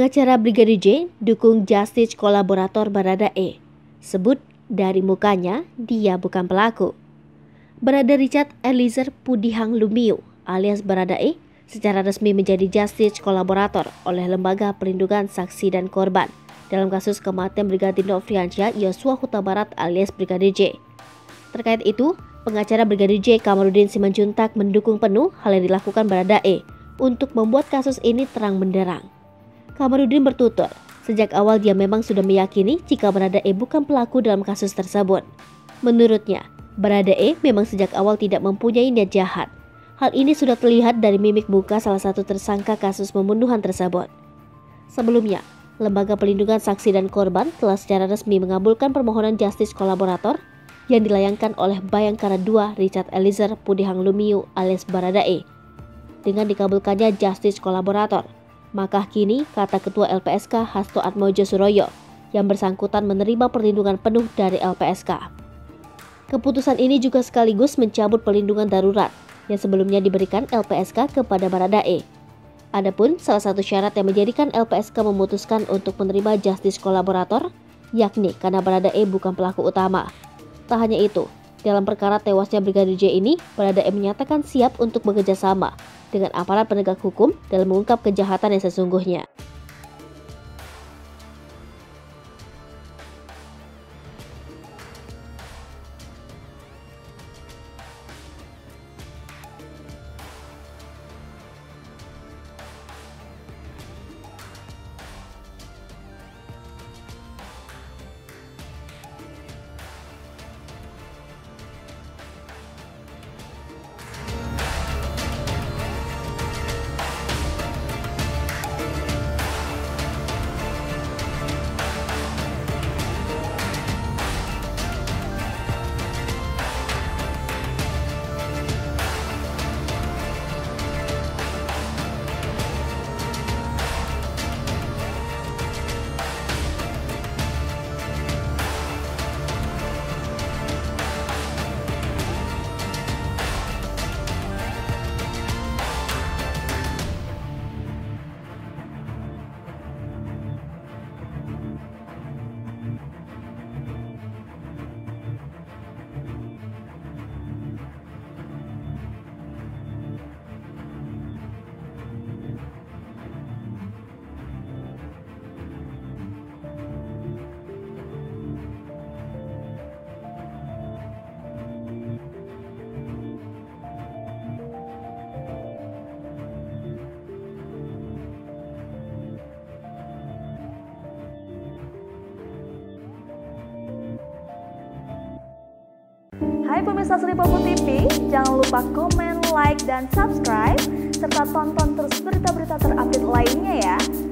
Pengacara Brigadir J dukung Justice kolaborator Baradae. Sebut dari mukanya dia bukan pelaku. Barada Richard Eliezer Pudihang Lumiu alias Baradae secara resmi menjadi Justice kolaborator oleh Lembaga Perlindungan Saksi dan Korban dalam kasus kematian Brigadir Nofriansyah Yosua Huta Barat alias Brigadir J. Terkait itu, pengacara Brigadir J Kamarudin Simanjuntak mendukung penuh hal yang dilakukan Baradae untuk membuat kasus ini terang benderang. Kamarudin bertutur, sejak awal dia memang sudah meyakini jika Baradae bukan pelaku dalam kasus tersebut. Menurutnya, Baradae memang sejak awal tidak mempunyai niat jahat. Hal ini sudah terlihat dari mimik muka salah satu tersangka kasus pembunuhan tersebut. Sebelumnya, Lembaga Perlindungan Saksi dan Korban telah secara resmi mengabulkan permohonan Justice kolaborator yang dilayangkan oleh Bayangkara II Richard Eliezer Pudihang Lumiu alias Baradae. Dengan dikabulkannya Justice kolaborator, maka kini, kata Ketua LPSK Hasto Atmojo Suroyo, yang bersangkutan menerima perlindungan penuh dari LPSK. Keputusan ini juga sekaligus mencabut perlindungan darurat yang sebelumnya diberikan LPSK kepada Baradae. Adapun salah satu syarat yang menjadikan LPSK memutuskan untuk menerima Justice kolaborator, yakni karena Baradae bukan pelaku utama. Tak hanya itu, dalam perkara tewasnya Brigadir J ini, Baradae menyatakan siap untuk bekerja sama dengan aparat penegak hukum dalam mengungkap kejahatan yang sesungguhnya. Hai pemirsa Sri Popo TV, jangan lupa komen, like, dan subscribe, serta tonton terus berita-berita terupdate lainnya ya.